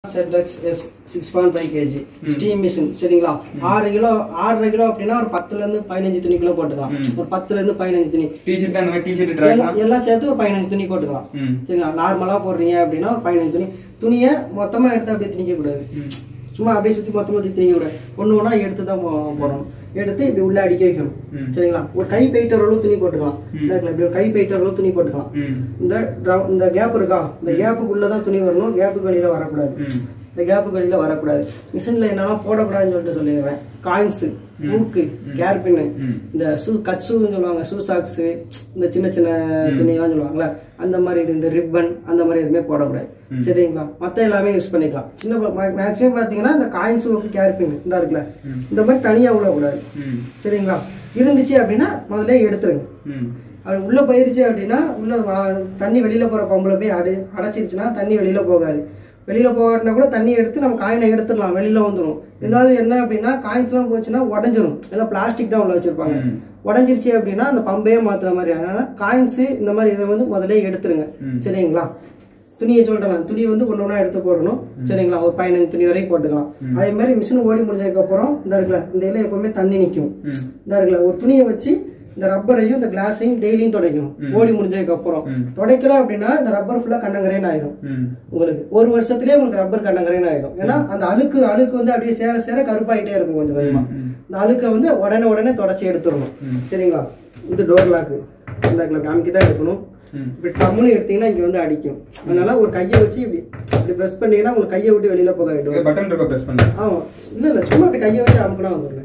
ZX S 6.5 kg steam machine சரிங்களா 6 kilo அப்படினா ஒரு 10 ல இருந்து 15 துணி கிலோ போட்டுக்கலாம் ஒரு 10 ல இருந்து 15 துணி டி-ஷர்ட் அந்த மாதிரி டி-ஷர்ட் ட்ராக் எல்லாம் சேர்த்து ஒரு 15 துணி போட்டுக்கலாம் சரிங்களா நார்மலா போடுறீங்க அப்படினா ஒரு 15 துணி துணியை மொத்தமா எடுத்து அப்படியே திணிக்க கூடாது சும்மா அப்படியே சுத்தி மொத்தமா திணிக்க கூடாது ஒண்ணா எடுத்து தான் போடணும் எடுத்து இப்படி உள்ள அடிக்க வைக்கணும் சரிங்களா ஒரு கை பெயிட்டர் அளவு துணி போட்டுக்கலாம் இப்படி ஒரு கை பெயிட்டர் அளவு துணி போட்டுக்கலாம் இந்த கேப் இருக்கா இந்த கேப்புக்குள்ள தான் துணி வரணும் கேப்புக்கு வெளியில வரக்கூடாது இந்த கேப்புக்கு வெளியில வரக்கூடாது மிஷின்ல என்னெல்லாம் போடக்கூடாதுன்னு சொல்லிட்டு சொல்லிடுறேன் காயின்ஸ் மூக்கு கேர்பின் இந்த கட்ஸுன்னு சொல்லுவாங்க ஷூ சாக்ஸ் இந்த சின்ன சின்ன துணி எல்லாம் சொல்லுவாங்கல்ல அந்த மாதிரி இது இந்த ரிப்பன் அந்த மாதிரி எதுவுமே போடக்கூடாது சரிங்களா மத்த எல்லாமே யூஸ் பண்ணிக்கலாம் சின்ன மேக்ஸிமம் பாத்தீங்கன்னா இந்த காயின்ஸ் கேர்பின் இந்த இருக்குல்ல இந்த மாதிரி தனியா விடக்கூடாது சரிங்களா இருந்துச்சு அப்படின்னா முதல்ல எடுத்துருங்க அது உள்ள போயிருச்சு அப்படின்னா உள்ள தண்ணி வெளியில போற பம்புல போய் அடைச்சிருச்சுன்னா தண்ணி வெளியில போகாது வெளியில போகாட்டினா கூட தண்ணி எடுத்து நம்ம காயினை எடுத்துடலாம் வெளியில வந்துடும் இருந்தாலும் என்ன அப்படின்னா காயின்ஸ் எல்லாம் போச்சுன்னா உடஞ்சிரும் எல்லாம் பிளாஸ்டிக் தான் உள்ள வச்சிருப்பாங்க உடஞ்சிருச்சு அப்படின்னா அந்த பம்பையே மாத்துற மாதிரி அதனால காயின்ஸ் இந்த மாதிரி இதை வந்து முதல்ல எடுத்துருங்க சரிங்களா துணியை சொல்றேன் துணி வந்து ஒன்னொன்னா எடுத்து போடணும் சரிங்களா ஒரு 15 துணி வரைக்கும் போட்டுக்கலாம் அதே மாதிரி மிஷின் ஓடி முடிஞ்சதுக்கு அப்புறம் இந்த இருக்குல்ல இந்த இதில் எப்பவுமே தண்ணி நிற்கும் இந்த இருக்குல்ல ஒரு துணியை வச்சு இந்த ரப்பரையும் இந்த கிளாஸையும் டெய்லியும் துடைக்கணும் ஓடி முடிஞ்சதுக்கு அப்புறம் துடைக்கலாம் அப்படின்னா இந்த ரப்பர் ஃபுல்லா கண்ணங்கரேன் ஆயிடும் உங்களுக்கு ஒரு வருஷத்துலயே உங்களுக்கு ரப்பர் கண்ணங்கரேன் ஆயிடும் ஏன்னா அந்த அழுக்கு வந்து அப்படியே சேர கருப்பாயிட்டே இருக்கும் கொஞ்சம் கொஞ்சமா இந்த அழுக்கை வந்து உடனே தொடச்சி எடுத்துடணும் சரிங்களா இது டோர் லாக்கு இந்த அமைக்கிதான் எடுக்கணும் இப்படி டம்முன்னு எடுத்தீங்கன்னா இங்க வந்து அடிக்கும் அதனால ஒரு கையை வச்சு இப்படி பிரஸ் பண்ணீங்கன்னா உங்களுக்கு கையை விட்டு வெளியில போகாது பட்டன் இருக்க பிரஸ் பண்ணு ஆமா இல்ல சும்மா அப்படி கையை வச்சு அமுக்கினா வந்துடுறேன்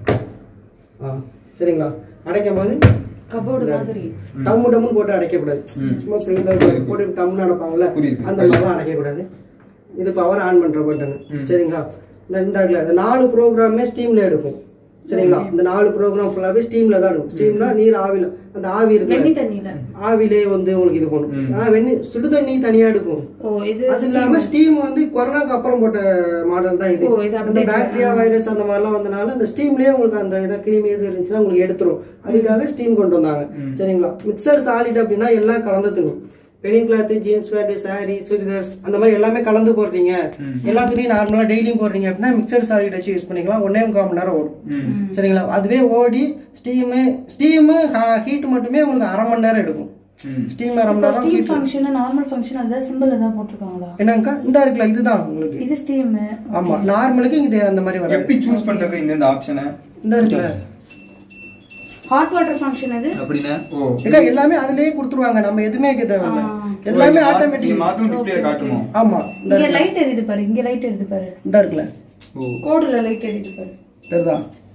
சரிங்களா அடைக்கும் போது கபோர்டு மாதிரி டம்மு போட்டு அடைக்கக்கூடாது சும்மா போட்டு டம்னு அடைப்பாங்கல்ல அந்த மாதிரிலாம் அடைக்கக்கூடாது இது பவர் ஆன் பண்ற பட்டன் சரிங்களா இந்த 4 ப்ரோக்ராமே ஸ்டீம்ல எடுக்கும் சரிங்களா இந்த 4 ப்ரோக்ராம் ஃபுல்லாவே ஸ்டீம்ல தான் இருக்கும் ஸ்டீம்னா நீர் ஆவில அந்த ஆவி இருக்கு ஆவிலே வந்து உங்களுக்கு இது பண்ணும் சுடு தண்ணி தனியா எடுக்கும் அது இல்லாம ஸ்டீம் வந்து கொரோனாக்கு அப்புறம் போட்ட மாடல் தான் இது அந்த பாக்டீரியா வைரஸ் அந்த மாதிரிலாம் வந்தனால அந்த ஸ்டீம்லயே உங்களுக்கு அந்த இதை கிருமி எது இருந்துச்சுன்னா உங்களுக்கு எடுத்துரும் அதுக்காக ஸ்டீம் கொண்டு வந்தாங்க சரிங்களா மிக்சர் சாலிட் அப்படின்னா எல்லாம் கலந்து துணி பெனிங் cloth jeans pant sari chudidars அந்த மாதிரி எல்லாமே கலந்து போடுறீங்க எல்லா துணியும் நார்மலா டெய்லியும் போடுறீங்க அப்படின்னா மிக்சர் சாலிட் வச்சு யூஸ் பண்ணிக்கலாம் 1.25 மணி நேரம் ஓடும் சரிங்களா அதுவே ஓடி ஸ்டீம் ஹீட் மட்டுமே உங்களுக்கு 1/2 மணி நேரம் எடுக்கும் ஸ்டீம் 1/2 மணி நேரம் ஹீட் ஃபங்க்ஷன் நார்மல் ஃபங்க்ஷன் அத சிம்பிள் ஏதா போட்டுருக்காங்களா என்னங்க இந்த இருக்குல இதுதான் உங்களுக்கு இது ஸ்டீம் ஆமா நார்மலுக்கு இங்க அந்த மாதிரி வரும் எப்படி சூஸ் பண்றது இந்த ஆப்ஷனை இந்த இருக்குல ஹாட் வாட்டர் ஃபங்க்ஷன் அது அப்படினா எல்லாமே அதுலயே கொடுத்துருவாங்க நம்ம எதுமே வைக்க தேவையில்லை எல்லாமே ஆட்டோமேட்டிக் மாத்தும் டிஸ்ப்ளேல காட்டுமா ஆமா இங்க லைட் எரியுது பாரு இங்க லைட் எரியுது பாரு இந்த இருக்குல கோடுல லைட் எரியுது பாரு தெரியுதா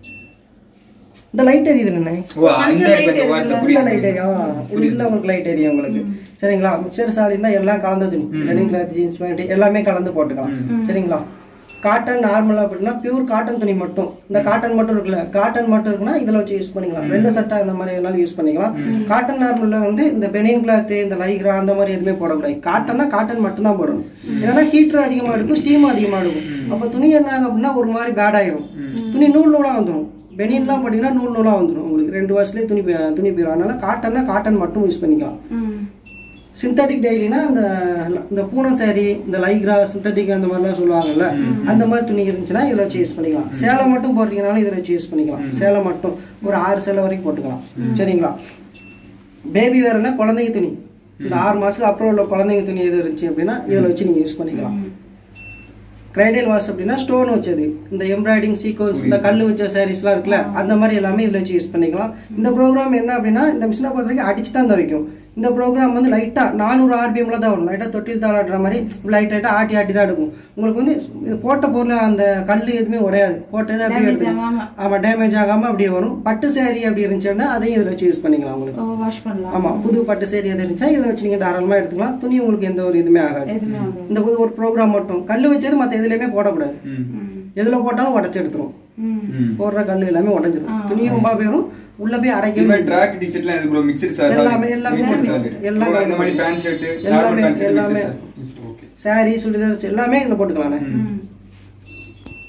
இந்த லைட் எரியுது என்ன இந்த லைட் எரியும் உள்ள உங்களுக்கு லைட் எரியும் உங்களுக்கு சரிங்களா மிக்சர் சாலிட்னா எல்லாம் கலந்து துணி லெனின் கிளாத் ஜீன்ஸ் பேண்ட் எல்லாமே கலந்து போட்டுக்கலாம் சரிங்களா காட்டன் நார்மலா அப்படின்னா பியூர் காட்டன் துணி மட்டும் இந்த காட்டன் மட்டும் இருக்குல்ல காட்டன் மட்டும் இருக்குன்னா இதுல வச்சு யூஸ் பண்ணிக்கலாம் வெள்ளை சட்டை அந்த மாதிரி எதனாலும் யூஸ் பண்ணிக்கலாம் காட்டன் நார்மல்ல வந்து இந்த பெனின் கிளாத் இந்த லைக்ரா அந்த மாதிரி எதுவுமே போடக்கூடாது காட்டன்னா காட்டன் மட்டும் தான் போடணும் ஏன்னா ஹீட்டர் அதிகமா எடுக்கும் ஸ்டீம் அதிகமா எடுக்கும் அப்ப துணி என்ன ஆகும் அப்படின்னா ஒரு மாதிரி பேட் ஆயிரும் துணி நூலா வந்துடும் பெனின்லாம் போட்டீங்கன்னா நூலா வந்துடும் உங்களுக்கு 2 வருஷத்துலேயே துணி போயிடும் அதனால காட்டன்னா காட்டன் மட்டும் யூஸ் பண்ணிக்கலாம் சிந்தட்டிக் டைலினா இந்த பூனம் சாரி இந்த லைக்ரா சிந்தட்டிக் அந்த மாதிரிலாம் சொல்லுவாங்கல்ல அந்த மாதிரி துணி இருந்துச்சுன்னா இதில் வச்சு யூஸ் பண்ணிக்கலாம் சேலை மட்டும் போடுறீங்கனாலும் இதில் வச்சு யூஸ் பண்ணிக்கலாம் சேலை மட்டும் ஒரு 6 சேலை வரைக்கும் போட்டுக்கலாம் சரிங்களா பேபி வேறனா குழந்தைங்க துணி இந்த 6 மாசத்துக்கு அப்புறம் உள்ள குழந்தைங்க துணி எது இருந்துச்சு அப்படின்னா இதில் வச்சு நீங்கள் யூஸ் பண்ணிக்கலாம் கிரைடல் வாஷ் அப்படின்னா ஸ்டோன் வச்சது இந்த எம்ப்ராய்டிங் சீக்வன்ஸ் இந்த கல் வச்ச சாரீஸ்லாம் இருக்குல்ல அந்த மாதிரி எல்லாமே இதில் வச்சு யூஸ் பண்ணிக்கலாம் இந்த ப்ரோக்ராம் என்ன அப்படின்னா இந்த மிஷினை பொறுத்த வரைக்கும் அடிச்சு தான் துவைக்கும் இந்த ப்ரோக்ராம் வந்து லைட்டா 400 RPMல தான் வரும் லைட்டா தொட்டில் தாளாடுற மாதிரி லைட்டா ஆட்டி தான் எடுக்கும் உங்களுக்கு வந்து போட்ட பொருள் அந்த கல் எதுவுமே உடையாது போட்டது அப்படியே எடுக்கும் ஆமா டேமேஜ் ஆகாம அப்படியே வரும் பட்டு சேரி அப்படி இருந்துச்சுன்னா அதையும் இதில் வச்சு யூஸ் பண்ணிக்கலாம் உங்களுக்கு ஆமா புது பட்டு சேரி எது இருந்துச்சா இதில் வச்சு நீங்க தாராளமா எடுத்துக்கலாம் துணி உங்களுக்கு எந்த ஒரு இதுவுமே ஆகாது இந்த ஒரு ப்ரோக்ராம் மட்டும் கல் வச்சது மற்ற எதுலையுமே போடக்கூடாது எதுல போட்டாலும் உடச்சு எடுத்துரும் போடுற கல் எல்லாமே உடஞ்சிரும் துணியும் ரொம்ப பேரும் உள்ள போய் அடைக்க ட்ராக் டி-ஷர்ட்லாம் இது ப்ரோ மிக்சர் சார் எல்லாமே இந்த மாதிரி pant shirt normal pant shirt எல்லாமே ஓகே சாரி சுடிதார்ஸ் எல்லாமே இதுல போட்டுக்கலாம்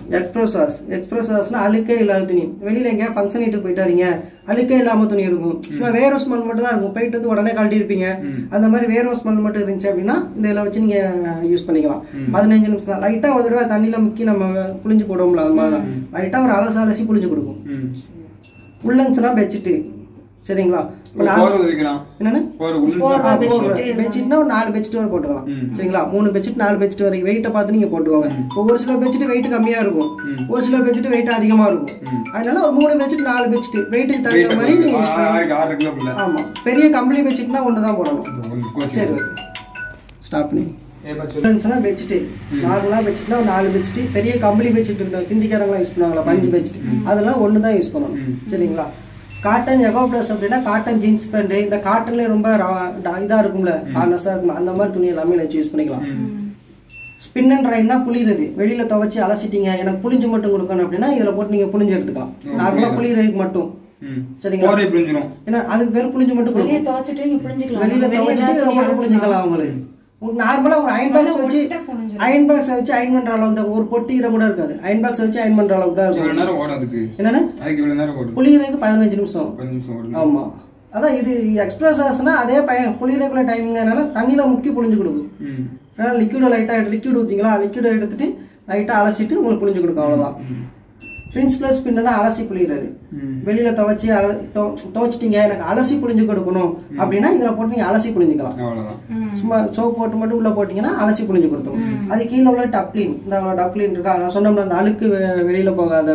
எக்ஸ்பிரஸ் வாஷ்னா அழுக்கே இல்லாத துணி. வெளியில எங்கேயா ஃபங்க்ஷன் வீட்டுக்கு போயிட்டு வரீங்க, அழுக்கே இல்லாம துணி இருக்கும். சும்மா வேற ஸ்மெல் மட்டும் தான் இருக்கும். போயிட்டு வந்து உடனே கழட்டி இருப்பீங்க. அந்த மாதிரி வேற ஸ்மெல் மட்டும் இருந்துச்சு அப்படின்னா இந்த இதில் வச்சு நீங்க யூஸ் பண்ணிக்கலாம். 15 நிமிஷம் தான். லைட்டா ஒரு தடவை தண்ணியில முக்கி நம்ம புளிஞ்சு போடுவோம்ல, அது மாதிரி தான் லைட்டா ஒரு அலசி புளிஞ்சு கொடுக்கும். உள்ளன்ஸ்னா பெட்ஷீட். சரிங்களா? என்னன்னு பெட்ஷீட்னா ஒரு 4 பெட்ஷீட் வரை போட்டுக்கலாம். சரிங்களா? 3 பெட்ஷீட் 4 பெட்ஷீட் வரைக்கும் வெயிட்டை பார்த்து நீங்க போட்டுக்கோங்க. ஒரு சில பெட்ஷீட் வெயிட் கம்மியா இருக்கும், ஒரு சில பெட்ஷீட் வெயிட் அதிகமா இருக்கும். அதனால ஒரு 3 பெட்ஷீட் 4 பெட்ஷீட் வெயிட்டுக்கு தகுந்த மாதிரி நீங்க யூஸ் பண்ணலாம். ஆமா, பெரிய கம்பளி பெட்ஷீட்னா ஒன்று தான் போடணும். சரி, ஸ்டாப் பண்ணி பெட்ஷீட் நார்மலா பெட்ஷீட்னா ஒரு 4 பெட்ஷீட். பெரிய கம்பளி பெட்ஷீட் இருந்தா ஹிந்திக்காரங்களாம் யூஸ் பண்ணுவாங்களா, பஞ்சு பெட்ஷீட், அதெல்லாம் ஒன்று தான் யூஸ் பண்ணணும். சரிங்களா? காட்டன் எகோ பிளஸ் அப்படின்னா காட்டன் ஜீன்ஸ் பேண்ட். இந்த காட்டன்ல ரொம்ப இதா இருக்கும்ல, ஹார்னஸா இருக்கும், அந்த மாதிரி துணி எல்லாமே வச்சு யூஸ் பண்ணிக்கலாம். ஸ்பின் அண்ட் ட்ரைனா புளிறது. வெளியில துவைச்சு அலசிட்டீங்க, எனக்கு புளிஞ்சு மட்டும் கொடுக்கணும் அப்படின்னா இதுல போட்டு நீங்க புளிஞ்சு எடுத்துக்கலாம். நார்மலா புளிறதுக்கு மட்டும். சரிங்களா? ஏன்னா அதுக்கு வெறும் புளிஞ்சு மட்டும் கொடுக்கும். வெளியில துவைச்சிட்டு இதில் போட்டு புளிஞ்சுக்கலாம். அவங்களுக்கு நார்மலா ஒரு அயன் பாக்ஸ் வச்சு அயன் பண்ற அளவுக்கு தான், ஒரு பொட்டி ஈரம் கூட இருக்காது. அயன் பாக்ஸ் வச்சு அயன் பண்ற அளவுக்கு தான் இருக்கும். என்னன்னா புளியறதுக்கு 15 நிமிஷம். ஆமா, அதான் இது எக்ஸ்பிரஸ் வாஷ்னா அதே புளியறதுக்குள்ள டைமிங்னால தண்ணியில முக்கி புளிஞ்சு கொடுக்கும். ஏன்னா லிக்விட் ஊற்றிங்களா, லிக்விட் எடுத்துட்டு லைட்டா அலசிட்டு உங்களுக்கு புளிஞ்சு கொடுக்கும். அவ்வளவுதான். பிரின்ஸ் பிளஸ் பின்னா அலசி புளிகிறது. வெளியில துவைச்சிட்டீங்க, எனக்கு அலசி புளிஞ்சு கொடுக்கணும் அப்படின்னா இதுல போட்டு நீங்க அலசி புளிஞ்சுக்கலாம். சும்மா சோப் போட்டு மட்டும் உள்ள போட்டீங்கன்னா அலசி புளிஞ்சு கொடுத்துரும். அது கீழே உள்ள டப்ளின், இந்த டப்ளின் இருக்கா, நான் சொன்னோம்ல அந்த அழுக்கு வெளியில போகாது.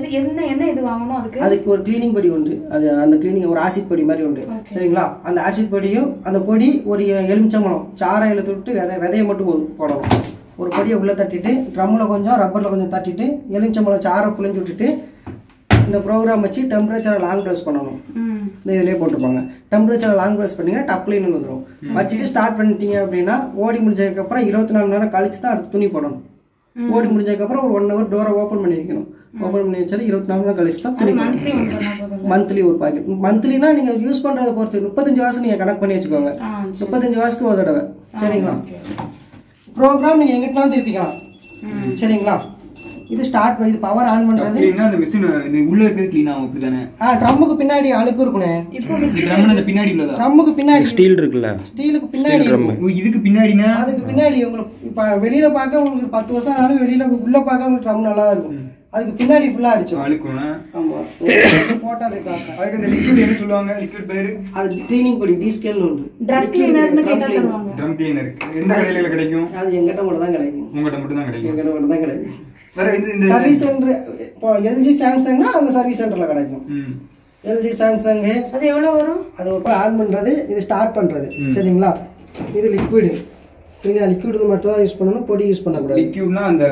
அதுக்கு ஒரு கிளீனிங் பொடி உண்டு. அது அந்த கிளீனிங் ஒரு ஆசிட் பொடி மாதிரி உண்டு. சரிங்களா? அந்த ஆசிட் பொடியும் அந்த பொடி ஒரு எலுமிச்சம்பழம் சாரை இழுத்துட்டு விதையை மட்டும் போடணும். ஒரு பொடியை உள்ள தட்டிட்டு ட்ரம்ல கொஞ்சம் ரப்பர்ல கொஞ்சம் தட்டிட்டு எலுமிச்சம்பழம் சாரை புளிஞ்சு விட்டுட்டு இந்த ப்ரோக்ராம் வச்சு டெம்பரேச்சரை லாங் ப்ரெஸ் பண்ணணும். இந்த இதுலேயே போட்டுருப்பாங்க. டெம்பரேச்சரை லாங் ப்ரெஸ் பண்ணிங்கன்னா டப்ளின்னு வந்துடும். வச்சுட்டு ஸ்டார்ட் பண்ணிட்டீங்க அப்படின்னா ஓடி முடிஞ்சதுக்கப்புறம் 24 மணி நேரம் கழிச்சு தான் அடுத்து துணி போடணும். ஓடி முடிஞ்சதுக்கப்புறம் ஒரு 1 ஹவர் டோரை ஓப்பன் பண்ணி வைக்கணும். ஓப்பன் பண்ணி வச்சாலும் 24 மணி நேரம் கழிச்சு தான் துணி போடணும். மந்த்லி ஒரு பாக்கெட். மந்த்லினா நீங்கள் யூஸ் பண்ணுறதை பொறுத்து 35 வாசம் நீங்கள் கணக்கு பண்ணி வச்சுக்கோங்க. 35 வாசத்துக்கு ஒரு தடவை. சரிங்களா? ப்ரோக்ராம் நீங்க எங்கிட்டலாம் திருப்பிக்கலாம். சரிங்களா? இது ஸ்டார்ட் இது பவர் ஆன் பண்றது. அந்த மெஷின் இது உள்ள இருக்குது க்ளீன் ஆகும். அப்படி தானே? ட்ரம்முக்கு பின்னாடி அழுக்கு இருக்குனே. ட்ரம் அந்த பின்னாடி உள்ளதா? ட்ரம்முக்கு பின்னாடி ஸ்டீல் இருக்குல்ல, ஸ்டீலுக்கு பின்னாடி. இதுக்கு பின்னாடினா அதுக்கு பின்னாடி உங்களுக்கு இப்ப வெளியில பார்க்க உங்களுக்கு 10 வருஷம் ஆனாலும் வெளியில உள்ள பார்க்க உங்களுக்கு ட்ரம் நல்லா இருக்கும். அதுக்கு பின்னாடி ஃபுல்லா அடிச்சு அழுக்குனா. ஆமா, போட்டாலே காக்க. அதுக்கு இந்த லிக்விட் என்ன சொல்லுவாங்க? லிக்விட் பேரு அது கிளீனிங் பொடி டிஸ்கேல் உண்டு. ட்ரம் கிளீனர்னு கேட்டா தருவாங்க. ட்ரம் கிளீனர் எந்த கடையில கிடைக்கும்? அது எங்கட்ட மட்டும் தான் கிடைக்கும். உங்கட்ட மட்டும் தான் கிடைக்கும். எங்கட்ட மட்டும் தான் கிடைக்கும். வேற இந்த சர்வீஸ் சென்டர் இப்போ LG சாம்சங்னா அந்த சர்வீஸ் சென்டர்ல கிடைக்கும். LG சாம்சங் அது எவ்வளவு வரும்? அது ஒரு ஆன் பண்றது, இது ஸ்டார்ட் பண்றது. சரிங்களா? இது லிக்விட். சரிங்களா? லிக்விட் மட்டும் தான் யூஸ் பண்ணனும், பொடி யூஸ் பண்ண கூடாது. லிக்விட்னா அந்த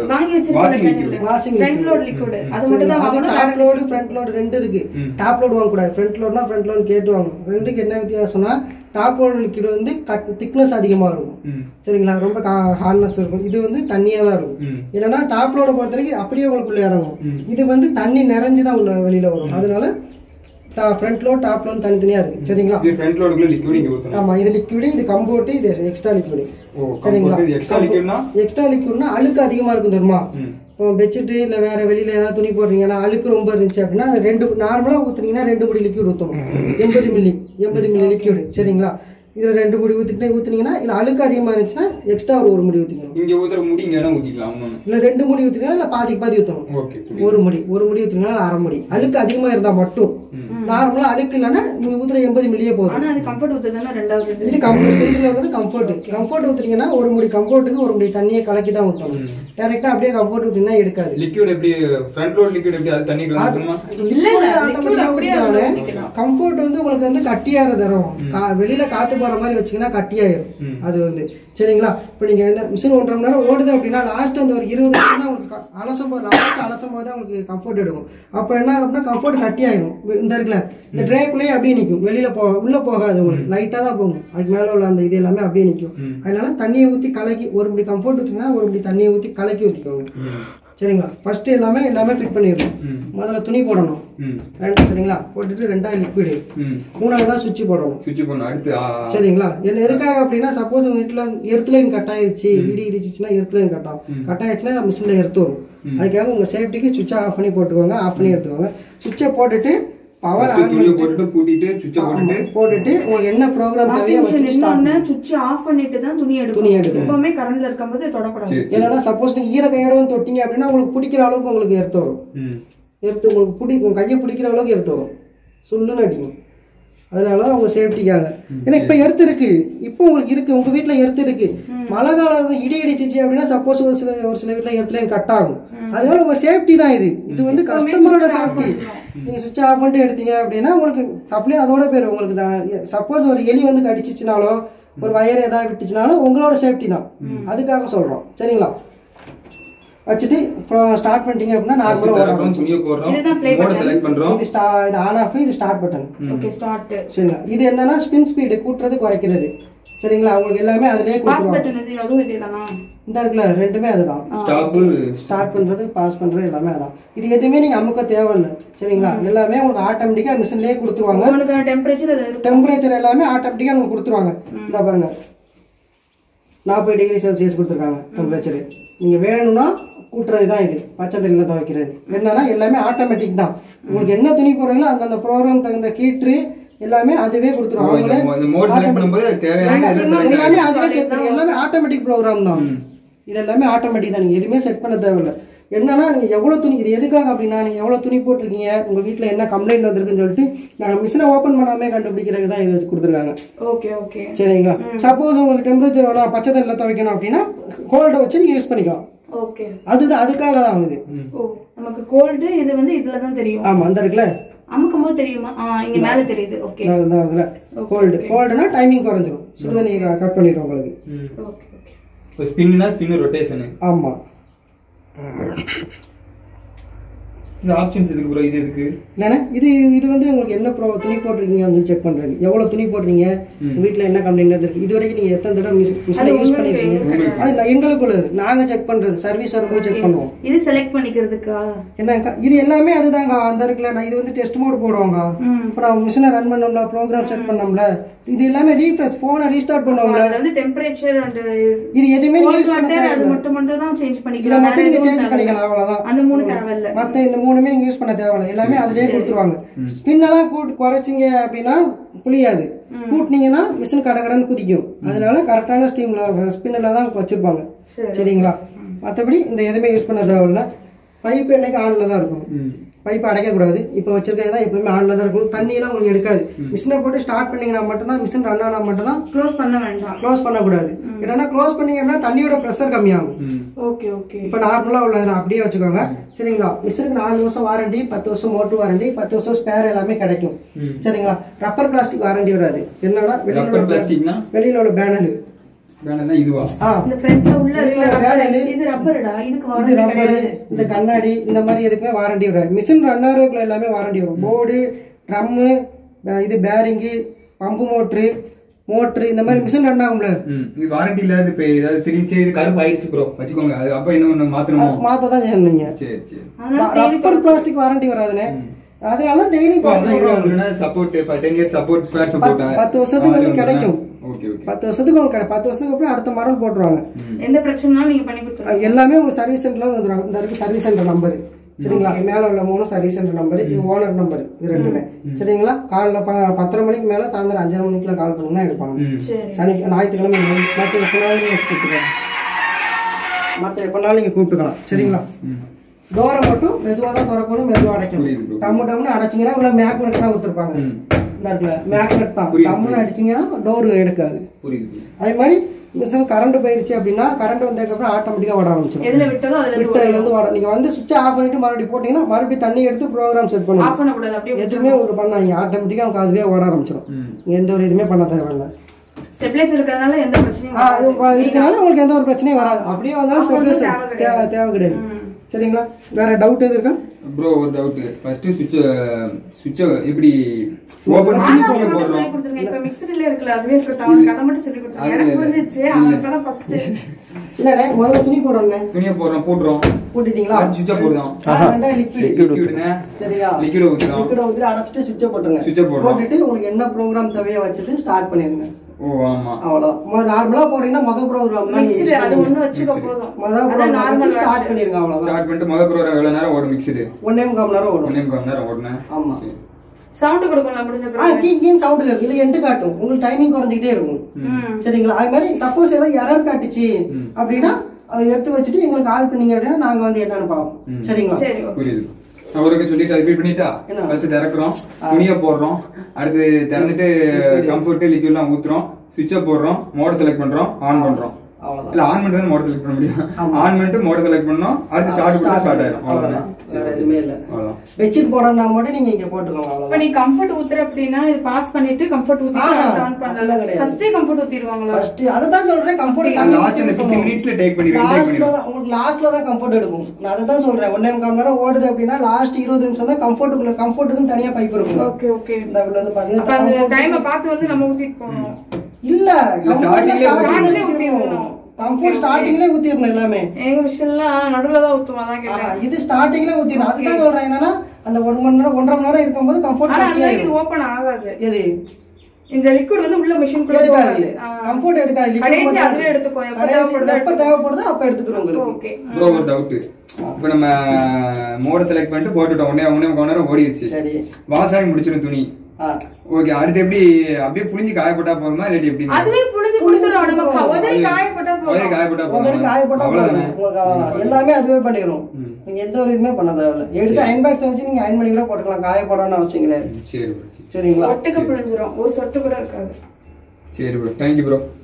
வாஷிங் ஃப்ரண்ட் லோட் லிக்விட் அது மட்டும் தான் வாங்கணும். டாப் லோட் ஃப்ரண்ட் லோட் ரெண்டு இருக்கு. டாப் லோட் வாங்க கூடாது. ஃப்ரண்ட் லோட்னா ஃப்ரண்ட் லோட் கேட்டு வாங்க. ரெண்டுக்கு என்ன வித்தியாசம்னா டாப் லோட் லிக்விட் வந்து திக்னஸ் அதிகமா இருக்கும். சரிங்களா? ரொம்ப ஹார்ட்னஸ் இருக்கும். இது வந்து தண்ணியா தான் இருக்கும். ஏன்னா டாப் லோட பொறுத்த வரைக்கும் அப்படியே உங்களுக்குள்ள இறங்கும். இது வந்து தண்ணி நிறைஞ்சு தான் உள்ள வெளியில வரும். அதனால ஃப்ரண்ட் லோட் டாப் லோட் தனித்தனியா இருக்கு. சரிங்களா? இது ஃப்ரண்ட் லோடுக்குள்ள லிக்விட் இங்க ஊத்தணும். ஆமா, இது லிக்விட், இது கம்போர்ட், இது எக்ஸ்ட்ரா லிக்விட். சரிங்களா? எக்ஸ்ட்ரா லிக்விட்னா அழுக்கு அதிகமா இருக்கும் தெரியுமா? பெட்ஷீட் இல்ல வேற வெளியில ஏதாவது துணி போடுறீங்கன்னா அழுக்கு ரொம்ப இருந்துச்சு அப்படின்னா நார்மலா ஊத்துனீங்கன்னா 2 முடி லிக்விட் ஊத்தணும். 80 மில்லி லிக்விட். சரிங்களா? இதுல 2 முடி ஊத்தினீங்கன்னா இல்ல அழுக்கு அதிகமா இருந்துச்சுன்னா எக்ஸ்ட்ரா ஒரு முடி ஊத்திக்கணும். இங்க ஊத்துற முடி இங்க வேணா ஊத்திக்கலாம். இல்ல 2 முடி ஊத்தினா இல்ல பாதி ஊத்தணும். ஓகே. ஒரு முடி ஊத்தினா அரை முடி. அழுக்கு அதிகமா இருந்தா மட்டும். நார்மலா அழுக்கு இல்லனா நீங்க ஊத்துற 80 மில்லியே போதும். ஆனா அது கம்ஃபர்ட் ஊத்துறதுனா ரெண்டாவது இது கம்ஃபர்ட் சைடுல வந்து கம்ஃபர்ட் ஊத்துறீங்கன்னா ஒரு முடி கம்ஃபர்ட்டுக்கு ஒரு முடி தண்ணியை கலக்கி தான் ஊத்தணும். டைரக்டா அப்படியே கம்ஃபர்ட் ஊத்தினா எடுக்காது. லிக்விட் எப்படி ஃப்ரண்ட் லோட் லிக்விட் எப்படி அது தண்ணி கலந்துமா? இல்ல ஆட்டோமேட்டிக்கா ஊத்தினால கம்ஃபர்ட் வந்து உங்களுக்கு வந்து கட்டியார தரும். வெளியில காத்து போற மாதிரி வச்சீங்கன்னா கட்டியாயிரும் அது வந்து. சரிங்களா? இப்போ நீங்க என்ன மிஷின் 1.5 மணி நேரம் ஓடுது அப்படின்னா லாஸ்ட் அந்த ஒரு 20 நிமிஷம் தான் உங்களுக்கு அலசும் போது தான் உங்களுக்கு கம்ஃபர்ட் எடுக்கும். அப்போ என்ன அப்படின்னா கம்ஃபர்ட் கட்டி ஆயிடும். இந்த இருக்குல்ல இந்த ட்ரேக்குள்ளேயே அப்படியே நிற்கும். வெளியில உள்ள போகாது. உங்களுக்கு லைட்டாக தான் போகும். அதுக்கு மேலே உள்ள அந்த இது எல்லாமே அப்படியே நிற்கும். அதனால தண்ணியை ஊற்றி கலக்கி ஒரு முடி கம்ஃபர்ட் ஊற்றினா ஒரு முடி தண்ணியை ஊற்றி கலக்கி ஊற்றிக்கோங்க. சரிங்களா. ஃபர்ஸ்ட் எல்லாமே ஃபிட் பண்ணிடணும். முதல்ல துணி போடணும் 2 சரிங்களா. போட்டுட்டு 2வது லிக்விடு 3வது தான் சுவிட்ச் போடணும் அடுத்து சரிங்களா. எதுக்காக அப்படின்னா சப்போஸ் உங்க வீட்டுல எர்த் லைன் கட் ஆயிடுச்சு, இடி இடிச்சிச்சுன்னா எர்த் லைன் கட் ஆகும். கட் ஆயிடுச்சுன்னா மிஷின்ல எர்த் வரும். அதுக்காக உங்க சேஃப்டிக்கு சுவிட்சை ஆஃப் பண்ணி போட்டுக்கோங்க. ஆஃப் பண்ணி எடுத்துக்கோங்க. சுவிட்சை போட்டுட்டு பவர் போட்டுட்டு பூட்டிட்டு சுவிட்ச் போட்டுட்டு உங்களுக்கு என்ன ப்ரோக்ராம் தேவையோ வச்சிட்டு ஸ்டார்ட் பண்ணி சுவிட்ச் ஆஃப் பண்ணிட்டு தான் துணி எடுக்கணும். எப்பவுமே கரண்ட்ல இருக்கும்போது தொடக்கூடாது. ஏன்னா சப்போஸ் நீங்க ஈர கையோட தொட்டீங்க அப்படின்னா உங்களுக்கு பிடிக்கிற அளவுக்கு உங்களுக்கு எர்த் வரும். எர்த்து உங்களுக்கு பிடிக்கும், கையை பிடிக்கிற அளவுக்கு எர்த்து வரும், சொல்லுன்னு அடிக்கும். அதனாலதான் உங்க சேஃப்டிக்காக. ஏன்னா இப்ப எர்த்து இருக்கு, இப்போ உங்களுக்கு இருக்கு, உங்க வீட்டுல எர்த்து இருக்கு. மழை காலம் இடி இடிச்சிச்சு அப்படின்னா சப்போஸ் ஒரு சில வீட்டுல எர்த் லைன் கட் ஆகும். அதனால உங்க சேஃப்டி தான் இது. இது வந்து கஸ்டமரோட சேஃப்டி. நீங்க சுவிட்ச் ஆஃப் பண்ணிட்டு எடுத்தீங்க அப்படின்னா உங்களுக்கு அப்படியே அதோட பேர் உங்களுக்கு சப்போஸ் ஒரு எலி வந்து கடிச்சிச்சுனாலோ ஒரு வயர் ஏதாவது விட்டுச்சுனாலும் உங்களோட சேஃப்டி தான். அதுக்காக சொல்றோம் சரிங்களா. வச்சுட்டு ஸ்டார்ட் பண்ணிட்டீங்க அப்படின்னா நார்மலா துணியை போடுறோம், மோட செலக்ட் பண்றோம். இது ஆன் ஆஃப், இது ஸ்டார்ட் பட்டன். Okay start. சரிங்களா. இது என்னன்னா ஸ்பின் ஸ்பீடு கூட்டுறது குறைக்கிறது சரிங்களா. உங்களுக்கு எல்லாமே அதுலயே பாஸ் பட்டன் இது அதுவும் இதேதானா? இந்த இருக்குல ரெண்டுமே அதுதான். ஸ்டார்ட் பண்றது பாஸ் பண்றது எல்லாமே அதான். இது எதுவுமே நீங்க அமுக்க தேவையில்லை சரிங்களா. எல்லாமே உங்களுக்கு ஆட்டோமேட்டிக்கா மிஷின்லயே கொடுத்துருவாங்க. உங்களுக்கு டெம்பரேச்சர் எல்லாமே ஆட்டோமேட்டிக்கா உங்களுக்கு கொடுத்துருவாங்க. இந்த பாருங்க 40 டிகிரி செல்சியஸ் கொடுத்துருக்காங்க டெம்பரேச்சர். நீங்க வேணும்னா கூட்டுறது தான் இது. பச்சை தண்ணியில் துவைக்கிறது என்னன்னா எல்லாமே ஆட்டோமேட்டிக் தான். உங்களுக்கு என்ன துணி போடுறீங்களோ அந்தந்த ப்ரோக்ராம் தகுந்த ஹீட்ரு எல்லாமே அதுவே கொடுத்துருவாங்க. எல்லாமே அதுவே செட் பண்ணி எல்லாமே ஆட்டோமேட்டிக் ப்ரோக்ராம் தான். இது எல்லாமே ஆட்டோமேட்டிக் தான். நீங்க எதுவுமே செட் பண்ண தேவையில்லை. என்னன்னா நீங்க எவ்வளவு துணி, இது எதுக்காக அப்படின்னா நீங்க எவ்வளவு துணி போட்டிருக்கீங்க, உங்க வீட்டுல என்ன கம்ப்ளைண்ட் வந்திருக்குன்னு சொல்லிட்டு நாங்க மிஷினை ஓபன் பண்ணாமே கண்டுபிடிக்கிறதுக்கு தான் இது வச்சு கொடுத்துருக்காங்க. ஓகே ஓகே சரிங்களா. சப்போஸ் உங்களுக்கு டெம்பரேச்சர் வேணும், பச்சை தண்ணியில் துவைக்கணும் அப்படின்னா கோல்டை வச்சு நீங்க யூஸ் பண்ணிக்கலாம். ஓகே அதுதான் அதுக்காக தான் ஆகுது. ஓ நமக்கு கோல்ட் இது வந்து இதுல தான் தெரியும். ஆமா அந்த இருக்குல அமுக்கும்போது தெரியுமா? இங்க மேல தெரியுது. ஓகே அதுல கோல்டுனா டைமிங் குறைஞ்சிரும். சுடுதண்ணி கட் பண்ணிடுவோம் உங்களுக்கு. Okay okay. இப்போ ஸ்பின் ரொட்டேஷன். ஆமா இந்த ஆப்ஷன்ஸ் எதுக்கு ப்ரோ? இது எதுக்கு? என்னன்னா இது வந்து உங்களுக்கு என்ன துணி போட்டிருக்கீங்க அப்படின்னு செக் பண்றது. எவ்வளவு துணி போடுறீங்க, வீட்டுல என்ன கம்ப்ளைண்ட் இருக்கு, இது வரைக்கும் நீங்க எத்தனை தடவை மிஷினை யூஸ் பண்ணிருக்கீங்க, அது எங்களுக்கு உள்ளது. நாங்க செக் பண்றது, சர்வீஸ் வரும்போது செக் பண்ணுவோம். இது செலக்ட் பண்ணிக்கிறதுக்கா என்னங்க இது எல்லாமே அதுதாங்க. அந்த இருக்குல்ல நான் இது வந்து டெஸ்ட் மோட் போடுவாங்க. இப்போ நான் மிஷினை ரன் பண்ணோம்ல, ப்ரோக்ராம் செட் பண்ணோம்ல, இது எல்லாமே ரீஃப்ரெஷ் போனை ரீஸ்டார்ட் பண்ணுவோம்ல. அது வந்து டெம்பரேச்சர் அண்ட் இது எதுமே நீங்க யூஸ் பண்ண தேவை. அது மட்டும் தான் சேஞ்ச் பண்ணிக்கலாம். இத மட்டும் நீங்க சேஞ்ச் பண்ணிக்கலாம் அவ்வளவுதான். அந்த மூணு தேவை இல்ல. மத்த இந்த மூணுமே நீங்க யூஸ் பண்ண தேவை இல்ல. எல்லாமே அதுலயே கொடுத்துருவாங்க. ஸ்பின் எல்லாம் குறைச்சிங்க அப்படின்னா புளியாது. கூட்டினீங்கன்னா மிஷின் கடகடன்னு குதிக்கும். அதனால கரெக்டான ஸ்பின்ல தான் வச்சிருப்பாங்க சரிங்களா. மற்றபடி இந்த எதுவுமே யூஸ் பண்ண தேவை இல்ல. பைப் என்னைக்கு ஆன்ல தான் இருக்கும். பைப் அடைக்க கூடாது. இப்போ வச்சிருக்கிறது தான் எப்பவுமே ஆன்ல தான் இருக்கும். தண்ணி எல்லாம் உங்களுக்கு எடுக்காது. மிஷினை போட்டு ஸ்டார்ட் பண்ணீங்கன்னா மட்டும்தான், மிஷின் ரன் ஆனா மட்டும்தான் க்ளோஸ் பண்ண வேண்டாம். க்ளோஸ் பண்ணக்கூடாது. ஏன்னா க்ளோஸ் பண்ணீங்கன்னா தண்ணியோட ப்ரெஷர் கம்மியாகும். Okay okay. இப்போ நார்மலா உள்ளதை அப்படியே வச்சுக்கோங்க சரிங்களா. மிஷினுக்கு 4 வருஷம் வாரண்டி, 10 வருஷம் மோட்டர் வாரண்டி, 10 வருஷம் ஸ்பேர் எல்லாமே கிடைக்கும் சரிங்களா. ரப்பர் பிளாஸ்டிக் வாரண்டி வராது. என்னன்னா வெளியில உள்ள பேனல் இதுவா இந்த ஃப்ரண்ட்ல உள்ள இது ரப்பர்டா. இதுக்கு வாரண்டி கிடையாது. இந்த கண்ணாடி இந்த மாதிரி எதுக்குமே வாரண்டி வராது. மிஷின் ரன் ஆகிறதுக்குள்ள எல்லாமே வாரண்டி வரும். போர்டு, ட்ரம், இது பேரிங், பம்பு மோட்டர் இந்த மாதிரி மிஷின் ரன் ஆகும்ல. இது வாரண்டி இல்லாத இப்ப ஏதாவது திரிஞ்சு இது கருப்பு ஆயிடுச்சு ப்ரோ வச்சுக்கோங்க. அது அப்ப என்ன மாத்தணுமா? மாத்த தான் செய்யணுங்க. சரி சரி. ரப்பர் பிளாஸ்டிக் வாரண்டி வராதுனே. அதனால daily support 10 years support spare support 10 வருஷத்துக்கு வந்து கிடைக்கும். Okay okay. 10 வருஷத்துக்கு உங்களுக்கு 10 வருஷத்துக்கு அப்புறம் அடுத்த மாடல் போட்டுருவாங்க. எந்த பிரச்சனைனாலும் நீங்க பண்ணி கொடுத்துருங்க. எல்லாமே உங்களுக்கு சர்வீஸ் சென்டர்ல வந்துருவாங்க. இந்த இருக்கு சர்வீஸ் சென்டர் நம்பர் சரிங்களா. மேல உள்ள 3 சர்வீஸ் சென்டர் நம்பர், இது ஓனர் நம்பர், இது ரெண்டுமே சரிங்களா. காலைல 10:30 மணிக்கு மேல சாயந்தரம் 5:30 மணிக்குள்ள கால் பண்ணீங்கன்னா எடுப்பாங்க. சனி ஞாயிற்றுக்கிழமை மற்ற எப்பனாலும் நீங்க கூப்பிட்டுக்கலாம். மற்ற எப்பனாலும் நீங்க கூப்பிட்டுக்கலாம் சரிங்களா. டோரை மட்டும் மெதுவாக தான் திறக்கணும், மெதுவாக அடைக்கணும். டம்முன்னு அடைச்சிங்கன்னா உள்ள மேக்னெட் தான் கொடுத்துருப்பாங்க. மேக்னெட் தான் டம்முன்னு அடிச்சிங்கன்னா டோர் எடுக்காது. அதே மாதிரி மிஷின் கரண்ட் போயிருச்சு அப்படின்னா கரண்ட் வந்ததுக்கப்புறம் ஆட்டோமேட்டிக்காக ஓட ஆரம்பிச்சிடும். விட்டதுலேருந்து ஓட நீங்கள் வந்து சுவிட்ச் ஆஃப் பண்ணிட்டு மறுபடியும் போட்டிங்கன்னா மறுபடியும் தண்ணி எடுத்து ப்ரோக்ராம் செட் பண்ணுவோம். எதுவுமே உங்களுக்கு பண்ணாங்க ஆட்டோமேட்டிக்காக உங்களுக்கு அதுவே ஓட ஆரம்பிச்சிடும். எந்த ஒரு இதுவுமே பண்ண தேவையில்லை. ஸ்டெபிலைசர் இருக்கறனால எந்த பிரச்சனையும் இருக்கனால உங்களுக்கு எந்த ஒரு பிரச்சனையும் வராது. அப்படியே வந்தாலும் ஸ்டெபிலைசர் தேவை கிடையாது சரிங்களா? வேற டவுட் எது இருக்கா ப்ரோ? ஒரு டவுட். ஃபர்ஸ்ட் சுவிட்ச் எப்படி ஓபன் பண்ணி போடுறோம்? இப்ப மிக்ஸில இருக்குல அதுவே இருக்கட்டும். அவனுக்கு அத மட்டும் சொல்லி கொடுத்துருங்க. எனக்கு புரிஞ்சிச்சு. அவனுக்கு தான் ஃபர்ஸ்ட் இல்லனே முதல்ல துணி போடுறோம். துணியை போடுறோம். போட்டுட்டீங்களா? சுவிட்ச் போடுறோம். ரெண்டா லிக்விட்னா சரியா? லிக்விட் ஊத்தி அடைச்சிட்டு சுவிட்ச் போட்டுருங்க. போட்டுட்டு உங்களுக்கு என்ன ப்ரோகிராம் தேவையோ வச்சிட்டு ஸ்டார்ட் பண்ணிருங்க. ஓ ஆமா, அவ்வளவுதான். நார்மலா போறீங்கன்னா மொத ப்ரோகிராம் தான் மிக்ஸில அது ஒண்ணு வச்சுக்க போதும். மொத ப்ரோகிராம் வச்சு ஸ்டார்ட் பண்ணிருங்க. அவ்வளவுதான். ஸ்டார்ட் பண்ணிட்டு மொத ப்ரோகிராம் எவ்வளவு நேரம் ஓடும்? மிக்ஸில 1 மணி நேரம் ஓடும். 1 மணி நேரம் ஓடுனே. ஆமா. சவுண்ட் கொடுக்கலாம் முடிஞ்ச பிறகு. கீன் சவுண்ட் கேட்கும். இல்ல எண்ட் காட்டும். உங்களுக்கு டைமிங் குறைஞ்சிட்டே இருக்கும். சரிங்களா? அது மாதிரி சப்போஸ் ஏதாவது எரர் காட்டுச்சு அப்படின்னா அதை எடுத்து வச்சுட்டு எங்களுக்கு கால் பண்ணீங்க அப்படின்னா நாங்க வந்து என்னன்னு பாப்போம். சரிங்களா? சரி, புரியுது. அவருக்கு சொல்லிட்டு ரிப்பீட் பண்ணிட்டா ஃபர்ஸ்ட் திறக்கிறோம், துணியை போடுறோம், அடுத்து திறந்துட்டு கம்ஃபர்ட் லிக்விட்லாம் ஊத்துறோம், சுவிட்சை போடுறோம், மோட் செலக்ட் பண்றோம், ஆன் பண்றோம். அவ்வளவுதான். இல்ல ஆன் பண்ணிட்டு மோட் செலக்ட் பண்ண முடியும். ஆன் பண்ணிட்டு மோட் செலக்ட் பண்ணோம், அடுத்து ஸ்டார்ட் பண்ணா ஸ்டார்ட் ஆயிடும். அவ்வளவுதான். வேற எதுவுமே இல்ல. வெச்சிட் போறனா மட்டும் நீங்க இங்க போட்டுக்கோங்க. அவ்வளவுதான். இப்ப நீ கம்ஃபர்ட் ஊத்துற அப்படினா இது பாஸ் பண்ணிட்டு கம்ஃபர்ட் ஊத்தி ஆன் பண்ணலாம். ஃபர்ஸ்ட் டே கம்ஃபர்ட் ஊத்திடுவாங்களா? ஃபர்ஸ்ட் அத தான் சொல்றேன். கம்ஃபர்ட் லாஸ்ட் அந்த 15 மினிட்ஸ்ல டேக் பண்ணிடுங்க. உங்களுக்கு லாஸ்ட்ல தான் கம்ஃபர்ட் எடுக்கும். நான் அத தான் சொல்றேன். 1 மணி நேரம் ஓடுது அப்படினா லாஸ்ட் 20 நிமிஷம் தான் கம்ஃபர்ட்டுக்கு தனியா பைப் இருக்கும். ஓகே. இந்த இதுல வந்து பாத்தீங்கன்னா அப்ப அந்த டைமை பார்த்து வந்து நம்ம ஊத்திட்டு போறோம். இல்ல ஸ்டார்டிங்ல ஊத்திடணும். கம்ஃபர்ட் ஸ்டார்டிங்ல ஊத்திரணும் எல்லாமே. எங்க விஷயம்லாம் நடுவுல தான் ஊத்துமா தான் கேட்டேன். இது ஸ்டார்டிங்ல ஊத்திரணும். அதுதான் சொல்றேன். என்னன்னா அந்த 1 மணி நேரம் 1.5 மணி நேரம் இருக்கும்போது கம்ஃபர்ட் இது ஓபன் ஆகாது. எது இந்த லிக்விட் வந்து உள்ள மெஷின் குள்ள எடுக்காது. கம்ஃபர்ட் எடுக்காது. கடைசி அதுவே எடுத்துக்கோ. எப்ப தேவைப்படுதோ அப்ப எடுத்துக்கிறோம் உங்களுக்கு. ஓகே ப்ரோ, ஒரு டவுட். இப்போ நம்ம மோட் செலக்ட் பண்ணிட்டு போட்டுட்டோம். 1 மணி நேரம் ஓடிடுச்சு. சரி, வாஷ் ஆகி முடிச்சிரும் துணி. ஓகே, அடுத்து எப்படி அப்படியே புளிஞ்சு காயப்பட்டா போதுமா இல்ல எப்படி? அதுவே புளிஞ்சு புளிஞ்சிரும். நம்ம உதறி காயப்பட்டா போதும். அவ்வளவுதானே. உங்களுக்கு எல்லாமே அதுவே பண்ணிரும். நீங்க எந்த ஒரு இதுமே பண்ண தேவையில்ல. எடுத்து அயன் பாக்ஸ் வச்சு நீங்க அயன் பண்ணி கூட போட்டுக்கலாம். காயப்படணும்னு அவசியம் கிடையாது. சரி, சரிங்களா? ஒட்டுக்கு புளிஞ்சிரும். ஒரு சொட்டு கூட இருக்காது. சரி ப்ரோ, थैंक यू ப்ரோ.